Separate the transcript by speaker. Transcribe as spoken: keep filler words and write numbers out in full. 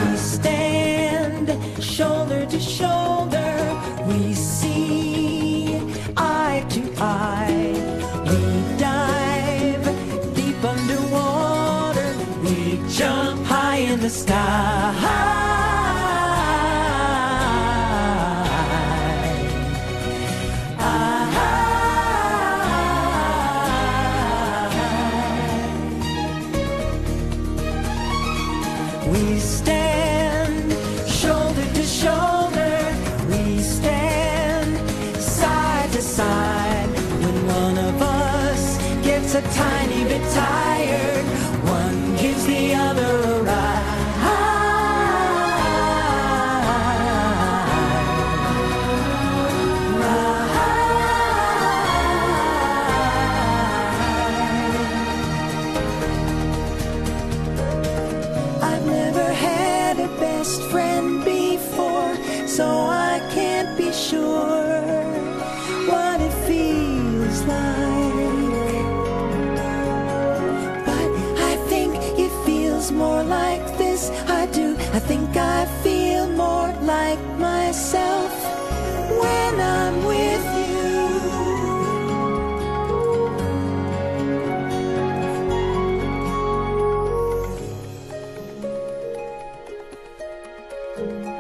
Speaker 1: We stand shoulder to shoulder, we see eye to eye. We dive deep underwater, we jump high in the sky. We stand shoulder to shoulder, we stand side to side. When one of us gets a tiny bit tired, one gives the other a ride. I've never had a best friend before, so I can't be sure what it feels like. But I think it feels more like this. I do. I think I feel more like myself when I'm with you.